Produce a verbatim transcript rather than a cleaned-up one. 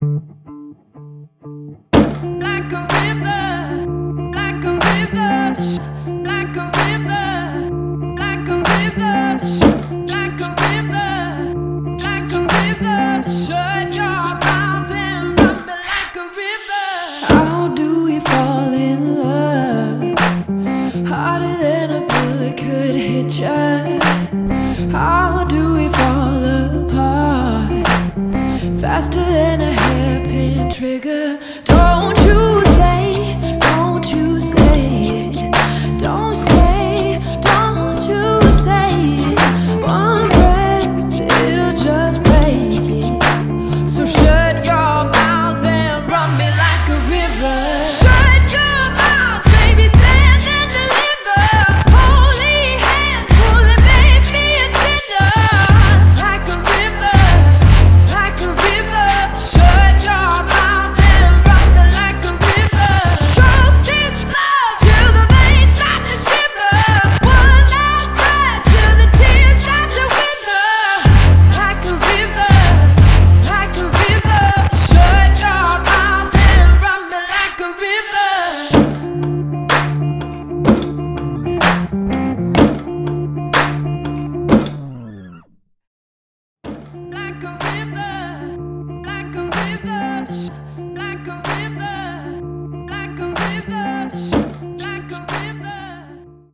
Like a river, like a river, like a river, like a river, like a river, like a river. Shut your mouth and run me like a river. How do we fall in love? Harder than a bullet could hit ya. How do we fall apart? Faster than a hairpin trigger. Don't you say, don't you say it. Don't say, don't you say it. One breath, it'll just break it. So shut your mouth and run me like a river. Shut your mouth, baby, stand and deliver. Holy hands, holy, make me a sinner. Like a river, like a river. Shut your mouth and run me like a river. Choke this love till the veins start to shiver. One last breath till the tears start to wither. Like a river, like a river. Shut your mouth and run me like a river. Like a river, like a river.